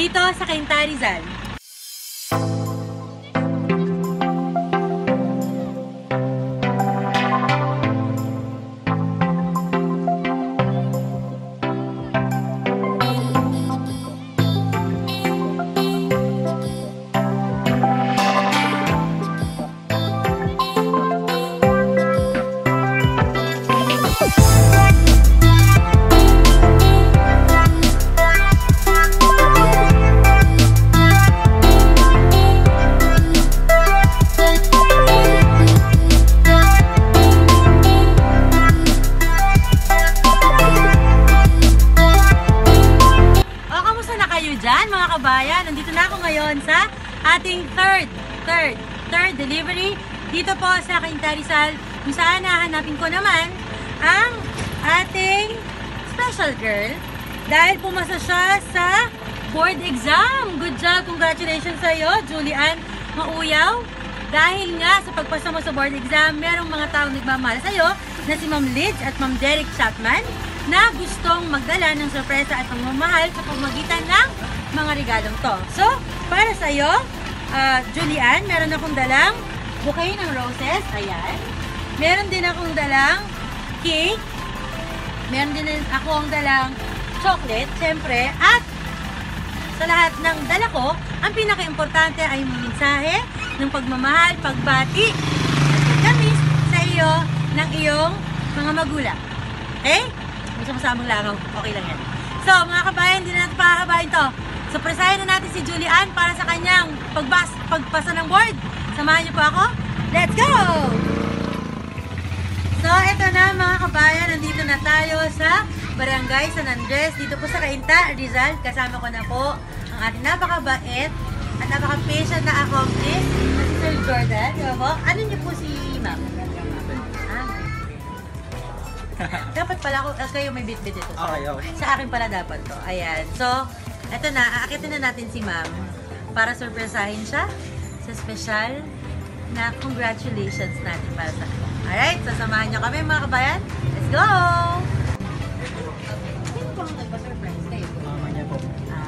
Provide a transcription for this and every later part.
dito sa Cainta, Rizal. Nandito na ako ngayon sa ating third delivery dito po sa Cainta, Rizal, kung saan nahanapin ko naman ang ating special girl dahil pumasa siya sa board exam. Good job! Congratulations sa iyo, Julian Mauyaw. Dahil nga sa pagpasa mo sa board exam, merong mga taong nagmamahal sa iyo na si Ma'am Lidge at Ma'am Derek Chapman na gustong magdala ng sorpresa at pagmamahal sa pamamagitan ng mga regalong to. So, para sa iyo, Julian, meron akong dalang bouquet ng roses. Ayan. Meron din akong dalang cake. Meron din akong dalang chocolate, syempre. At sa lahat ng dala ko, ang pinaka-importante ay yung mensahe ng pagmamahal, pagbati, at pagkamis sa iyo ng iyong mga magulang. Okay? Gusto mo samang langaw. Okay lang yan. So, mga kabayan, hindi na natin pahahabain to. Surpresahin na natin si Julian para sa kanyang pagpasa ng board. Samahan niyo po ako. Let's go! So, eto na mga kabayan. Nandito na tayo sa Barangay San Andres. Dito po sa Cainta, Rizal. Kasama ko na po ang ating napakabait at napaka-patient na accomplice, si Sir Jordan. Diba po? Ano niyo po si Ma'am? Dapat pala kayo may bit-bit ito. So, okay. Sa akin pala dapat to. Ayan. So, eto na, aakitin na natin si Ma'am para surpresahin siya sa special na congratulations natin para sa kanya. Alright, sasamahan niyo kami mga kabayan. Let's go! Sino po ang nagpa-surprise kayo? Kanya po.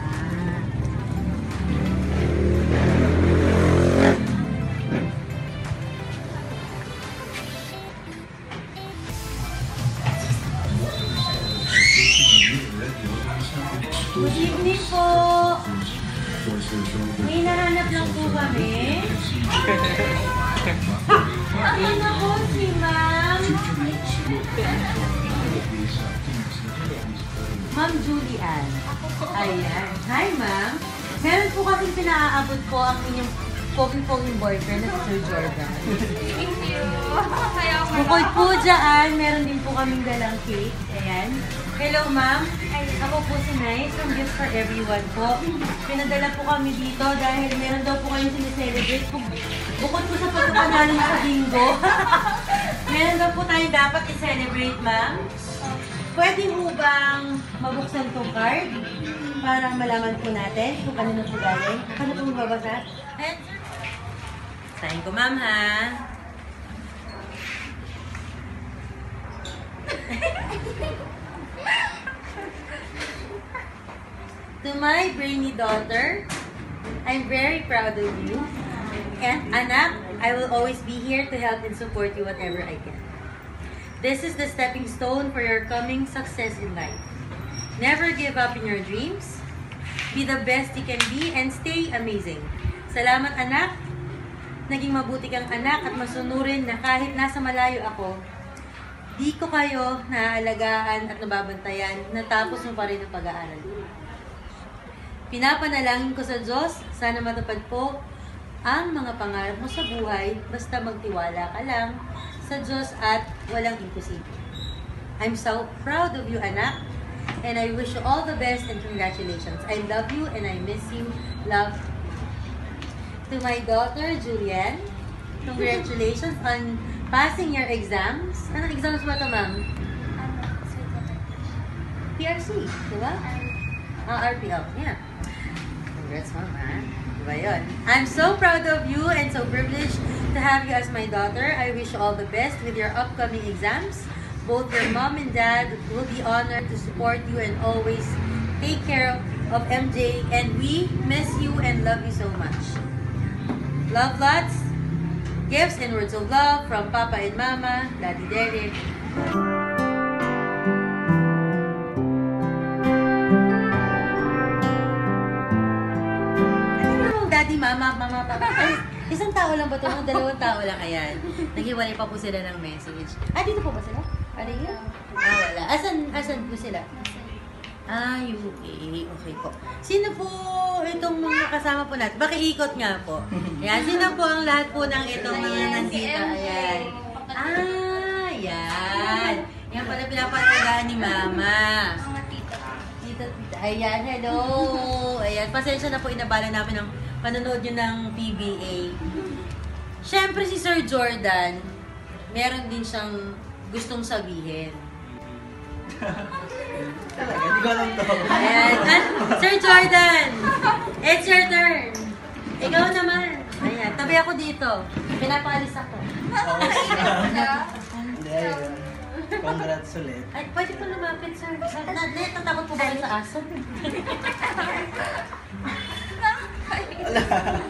Good evening po! May nahanap lang po kami. Ayun na po si Ma'am. Ma'am Julian. Ayan. Hi Ma'am. Meron po kasing pinaaabot po ang inyong poging-poging boyfriend na si Sir Jordan. Thank you. Bukod po dyan, meron din po kaming dalang cake. Ayan. Hello ma'am. Ako po si Nice from Gifts for Everyone po. Pinadala po kami dito dahil meron daw po kayong sineselebrate. Bukod po sa pagkapanalo sa bingo. Meron daw po tayo dapat i-celebrate ma'am. Pwede po bang mabuksan itong card para malaman po natin kung kanino po galing? Ano po mababasa? Ayan. Sign ko ma'am ha. To my brainy daughter, I'm very proud of you. And anak, I will always be here to help and support you whatever I can. This is the stepping stone for your coming success in life. Never give up in your dreams. Be the best you can be and stay amazing. Salamat anak. Naging mabuti kang anak at masunurin na kahit nasa malayo ako, di ko kayo naaalagaan at nababantayan, natapos mo pa rin ang pag-aaral. Pinapanalangin ko sa Diyos, sana matupad po ang mga pangarap mo sa buhay, basta magtiwala ka lang sa Diyos at walang imposible. I'm so proud of you, anak, and I wish you all the best and congratulations. I love you and I miss you. Love. To my daughter, Julian, congratulations on passing your exams. Anong exams ba ito, ma'am? PRC, di ba? RPL, yeah. Congrats, ma'am, ha? Diba yun? I'm so proud of you and so privileged to have you as my daughter. I wish you all the best with your upcoming exams. Both your mom and dad will be honored to support you and always take care of MJ, and we miss you and love you so much. Love lots, gifts and words of love from Papa and Mama, Daddy Derek. Daddy, Mama, Papa. Ay, isang tao lang ba ito? Dalawang tao lang, ayan. Naghiwalay pa po sila ng message. Dito po ba sila? Ano yun? Wala. Asan po sila? UK. Okay po. Sino po itong mga kasama po natin? Pakiikot nga po. Ayan, sino po ang lahat po ng itong mga nandito? Ayan. Yan. Yan pala pinapalagaan ni Mama. Tita. Ayan, hello. Ayan, pasensya na po, inabala namin ng panonood nyo ng PBA. Siyempre si Sir Jordan, meron din siyang gustong sabihin. Talaga, hindi ko alam to. Ayan. Sir Jordan, it's your turn. Ikaw naman. Ayan, tabi ako dito. Pinapaalis ako. Hindi, ayun. Congrats ulit. Ay, pwede po lumapit, sir. Natatakot po ba kayo sa aso? Wala.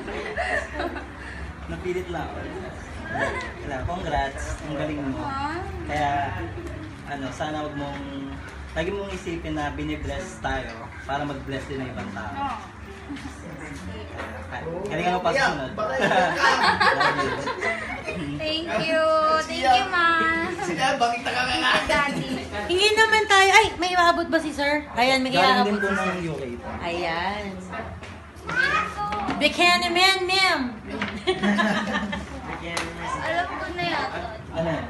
Napilit lang ako. Wala, congrats. Ang galing mo. Kaya, sana wag mong, lagi mong isipin na binibless tayo para mag-bless din ng ibang tao. Galingan mo pa sa sunod. Thank you. Thank you, Ma. Sige, bakit ka nga? Daddy. Hingi naman tayo. Ay, may iabot ba si sir? Ayan, may Galing din iabot. po ng UK. Ayan. Buchanan man, ma'am. Alam ko na yata. Ano yan?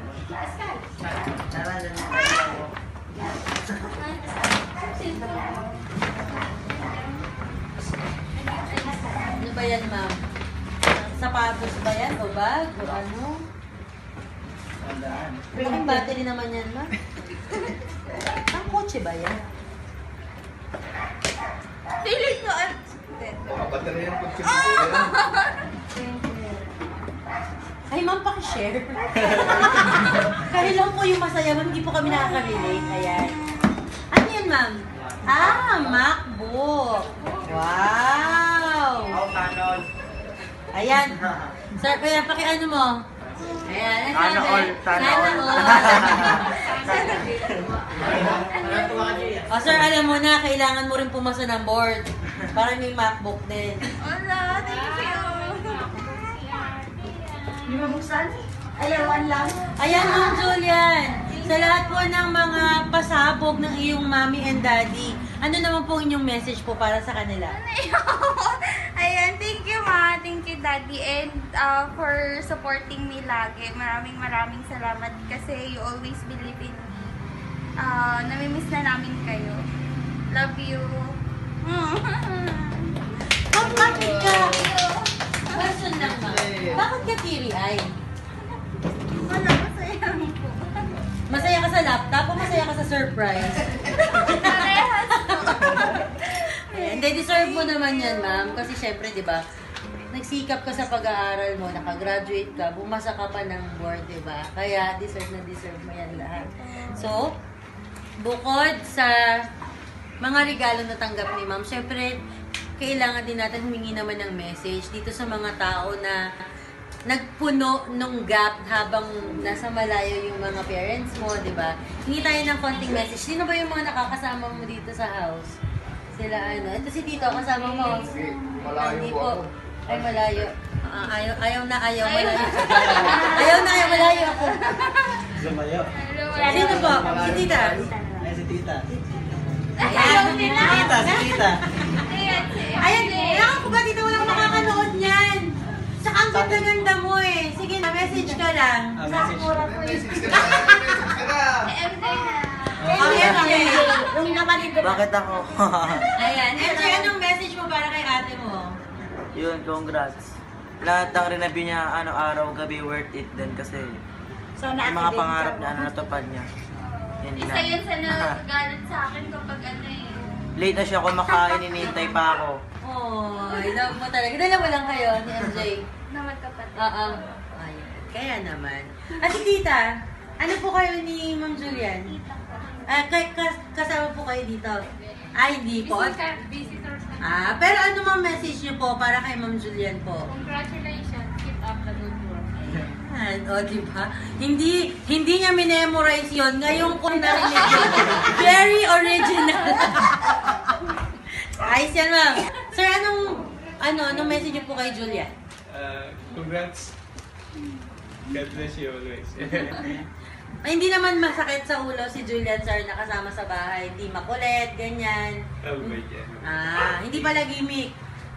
Ano ba yan, ma'am? Sapatos ba yan? O bag? O ano? Tandaan. Malaking battery naman yan, ma'am. Ang kotse ba yan? Feeling ko, Kapatid na yan kung sinubukan. Ay, ma'am, pakishare. Kaya lang po yung masaya, ma'am. Hindi po kami nakaka-relate. Ayan. Ano yan, ma'am? MacBook. Wow! Ayan. Sir, kaya pakiano mo? Ayan. Sana all. Sana all. O, sir, alam mo na, kailangan mo rin pumasa ng board. Para may MacBook din. wala. Thank you. Hindi mabuksan? Ayawan lang. Ayan, Ma'am Julian. Sa lahat po ng mga pasabog ng iyong mommy and daddy, ano naman po inyong message po para sa kanila? Ayan, thank you, Ma. Thank you, Daddy. And for supporting me lagi. Maraming salamat kasi you always believe in me. Namimiss na namin kayo. Love you. Bakit ka? Question lang, ma'am. Bakit ka teary-eyed? Wala, masaya lang po. Masaya ka sa laptop o masaya ka sa surprise? Parehas po. Hindi, deserve mo naman yan, ma'am. Kasi syempre, di ba, nagsikap ka sa pag-aaral mo, nakagraduate ka, bumasa ka pa ng board, di ba? Kaya deserve mo yan lahat. So, bukod sa mga regalo na tanggap ni ma'am, syempre, kailangan din natin humingi naman ng message dito sa mga tao na nagpuno nung gap habang nasa malayo yung mga parents mo, di ba? Hingi tayo ng konting message. Sino ba yung mga nakakasama mo dito sa house? Sila ano? Ito si Tito, kasama mo. Malayo Hindi po ako. Ay, malayo. Ayaw, malayo. Malayo ako. Lumayo. Sino po? Si Tita. Ay, si tita. Ayaw nila. Si tita. Ayan, kailangan ko ba dito walang makakanood niyan? Tsaka ang ganda-ganda mo eh. Sige na, message ka lang. Message. Message ka na. Okay. Yung naman Bakit ako? Ayan. MJ, anong message mo para kay ate mo? Yun, congrats. Lahat ng review niya, araw, gabi, worth it din kasi yung mga pangarap niya, natupad niya. Yan Isa lang. yun sa nagagalit sa akin kapag ano eh. Late na siya kumakain, inintay pa ako. Oh, love mo talaga. Dalawa lang kayo ni MJ. Na magkapatid. Oo. Ayan. Kaya naman. At si Tita, ano po kayo ni Ma'am Julian? Kasama po kayo dito? Ay, hindi po. Busy sa Pero ano mang message niyo po para kay Ma'am Julian po? Congratulations. Keep up the good work. Ayan, o, diba? Hindi niya minemorize yun. Ngayon ko narinig yun. Very original. Ayos yan, ma'am. Sir, anong message niyo po kay Julian? Congrats. God bless you always. Ay, hindi naman masakit sa ulo si Julian, sir, na kasama sa bahay. Hindi makulit, ganyan. Oh my God. Hindi pala gimmick.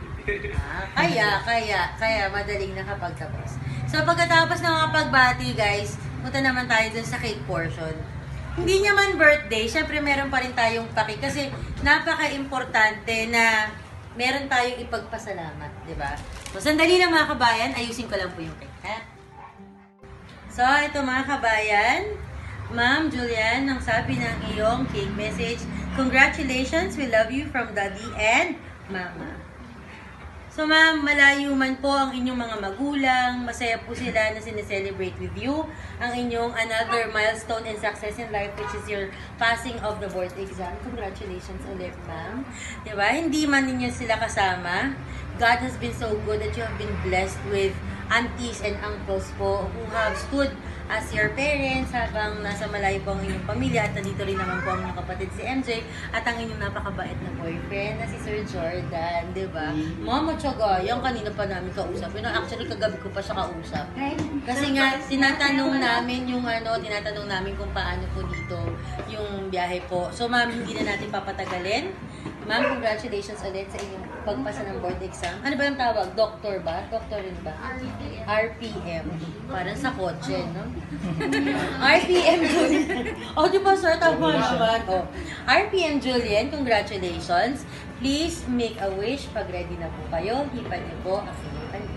Kaya madaling nakapagtapos. So, pagkatapos ng mga pagbati, guys, punta naman tayo dun sa cake portion. Hindi niya man birthday, syempre meron pa rin tayong paki kasi napaka-importante na meron tayong ipagpasalamat, di ba? So, sandali lang mga kabayan, ayusin ko lang po yung cake, ha? So, ito mga kabayan, Ma'am Julian, ang sabi ng iyong cake message, congratulations, we love you from Daddy and Mama. So ma'am, malayo man po ang inyong mga magulang, masaya po sila na sineselebrate with you ang inyong another milestone and success in life, which is your passing of the board exam. Congratulations ulit, ma'am. Diba? Hindi man ninyo sila kasama. God has been so good that you have been blessed with aunties and uncles po who have stood as your parents habang nasa malayo po ang inyong pamilya at nandito rin naman po ang inyong kapatid si MJ at ang inyong napakabait na boyfriend na si Sir Jordan, di ba? Mama, tsaga, yung kanina pa namin kausap. Actually, kagabi ko pa siya kausap. Kasi nga, tinatanong namin kung paano po dito yung biyahe po. So, ma'am, hindi na natin papatagalin. Ma'am, congratulations ulit sa inyong pagpasa ng board exam. Ano ba yung tawag? Doctor ba? Doctor rin ba? RPM. Parang sa kotse, no? RPM Julian. Di ba, sir? Tama naman. RPM Julian, congratulations. Please make a wish. Pag ready na po kayo, hipan niyo po ang inyong kanina.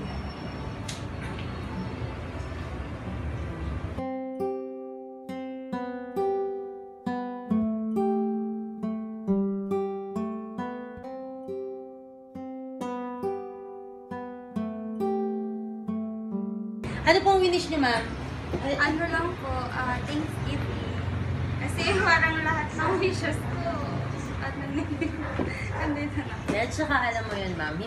Ano pong winish niyo, ma'am? Ano lang po, Thanksgiving. Kasi parang lahat ng wishes ko at nandito na. At saka alam mo yun, ma'am,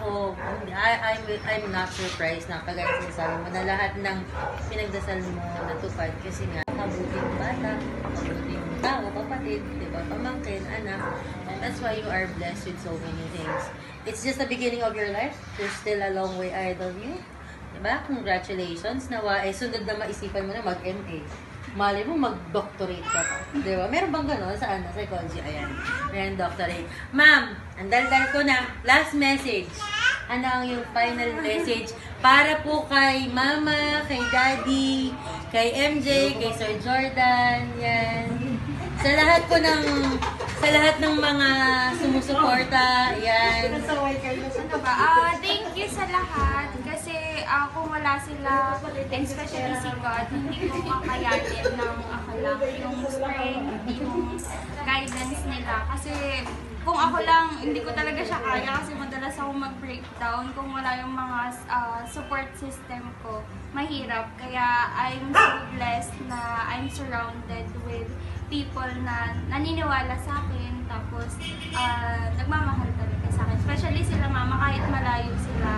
I'm not surprised na kagaya sinasabi mo na lahat ng pinagdasal mo natupad kasi nga, mabuting bata, mabuting tao, kapatid, diba, pamangkin, anak. And that's why you are blessed with so many things. It's just the beginning of your life. There's still a long way ahead of you. Diba? Congratulations. Nawa, sunod na maisipan mo na mag-MA. Mali mo, mag-doctorate ka pa. Diba? Meron bang gano'n sa psychology? Ayan. Meron doctorate. Ma'am, ang daldal ko na. Last message. Ano ang yung final message para po kay Mama, kay Daddy, kay MJ, kay Sir Jordan, yan. Sa lahat ng mga sumusuporta, yan. Ano ba? Thank you sa lahat kasi kung wala sila, and especially si God, hindi ko kakayanin ng ako lang yung strength, yung guidance nila. Kasi kung ako lang, hindi ko talaga siya kaya kasi madalas ako mag-breakdown. Kung wala yung mga support system ko, mahirap. Kaya I'm so blessed na I'm surrounded with people na naniniwala sa akin, tapos nagmamahal talaga sa akin. Especially sila mama, kahit malayo sila,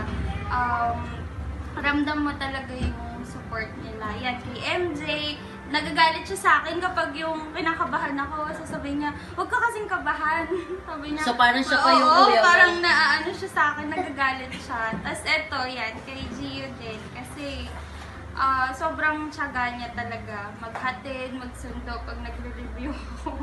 ramdam mo talaga yung support nila. Yan, kay MJ, nagagalit siya sa akin kapag yung kinakabahan ako, sasabihin niya, huwag ka kasing kabahan. Sabi niya, So, parang siya pa yung kuya mo? parang naaano siya sa akin, nagagalit siya. Tapos eto, yan, kay Gio din, kasi sobrang tiyaga niya talaga. Maghatid, magsundo pag nagre-review ako.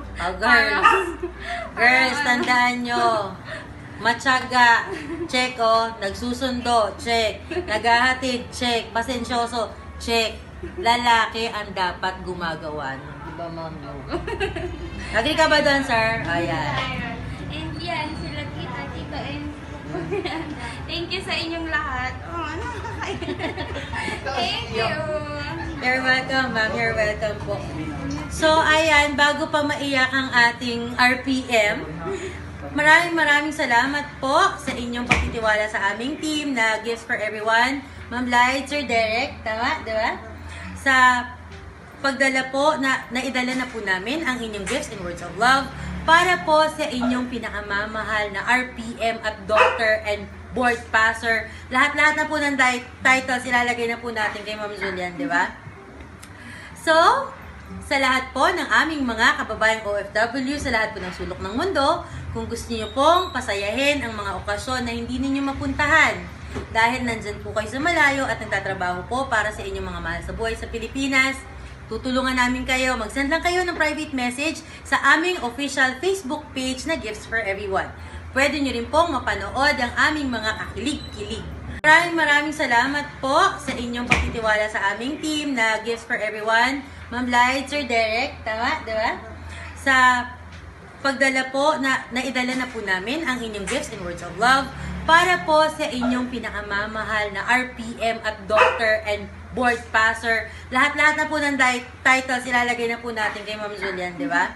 Girls, tandaan nyo. Matyaga, check nagsusundo, check. Naghahatid, check. Pasensyoso, check. Lalaki ang dapat gumagawa. Diba, ma'am? Agree ka ba doon, sir? Ayan. And yan, sila kita, tito, and thank you sa inyong lahat. Thank you. You're welcome, ma'am. You're welcome po. So, ayan, bago pa maiyak ang ating RPM, maraming salamat po sa inyong pagtitiwala sa aming team na Gifts for Everyone. Ma'am Light, Sir Derek, tama? Diba? Sa pagdala po, naidala na po namin ang inyong gifts in words of love para po sa inyong pinakamamahal na RPM at Doctor and Board Passer. Lahat-lahat na po ng titles ilalagay na po natin kay Ma'am Julian, di ba? So, sa lahat po ng aming mga kababayang OFW, sa lahat po ng sulok ng mundo, kung gusto niyo pong pasayahin ang mga okasyon na hindi ninyo mapuntahan, dahil nandyan po kayo sa malayo at nagtatrabaho po para sa inyong mga mahal sa buhay sa Pilipinas, tutulungan namin kayo. Mag-send lang kayo ng private message sa aming official Facebook page na Gifts for Everyone. Pwede nyo rin pong mapanood ang aming mga kakilig-kilig. Maraming salamat po sa inyong pagtitiwala sa aming team na Gifts for Everyone. Ma'am Light, Sir Derek, tama, di ba? Sa pagdala po, naidala na po namin ang inyong gifts and words of love para po sa inyong pinakamamahal na RPM at Doctor and Board Passer. Lahat-lahat na po ng titles ilalagay na po natin kay Ma'am Julian, di ba?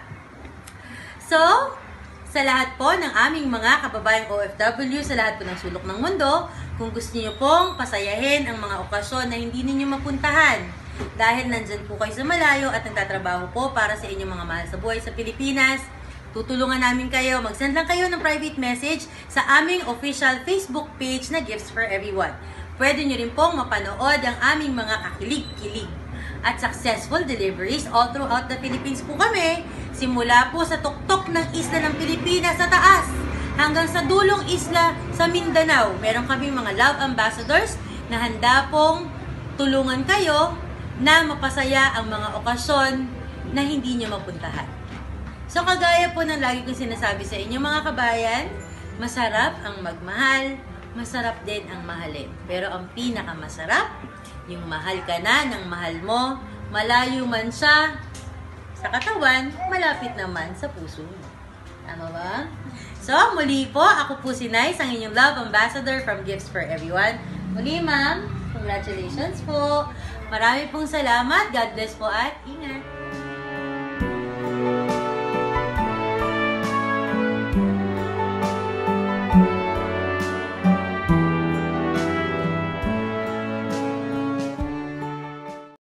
So, sa lahat po ng aming mga kababayang OFW, sa lahat po ng sulok ng mundo, kung gusto niyo pong pasayahin ang mga okasyon na hindi ninyo mapuntahan, dahil nandyan po kayo sa malayo at nagtatrabaho po para sa inyong mga mahal sa buhay sa Pilipinas, tutulungan namin kayo. Mag-send lang kayo ng private message sa aming official Facebook page na Gifts for Everyone. Pwede nyo rin pong mapanood ang aming mga kakilig-kilig at successful deliveries all throughout the Philippines po kami. Simula po sa tuktok ng isla ng Pilipinas sa taas hanggang sa dulong isla sa Mindanao. Meron kami mga love ambassadors na handa pong tulungan kayo na mapasaya ang mga okasyon na hindi nyo mapuntahan. So, kagaya po ng lagi kong sinasabi sa inyo mga kabayan, masarap ang magmahal, masarap din ang mahalin. Pero ang pinakamasarap, yung mahal ka na ng mahal mo, malayo man siya sa katawan, malapit naman sa puso mo. Tama ba? So, muli po, ako po si Nice, ang inyong love ambassador from Gifts for Everyone. Muli, ma'am, congratulations po. Marami pong salamat. God bless po at ingat.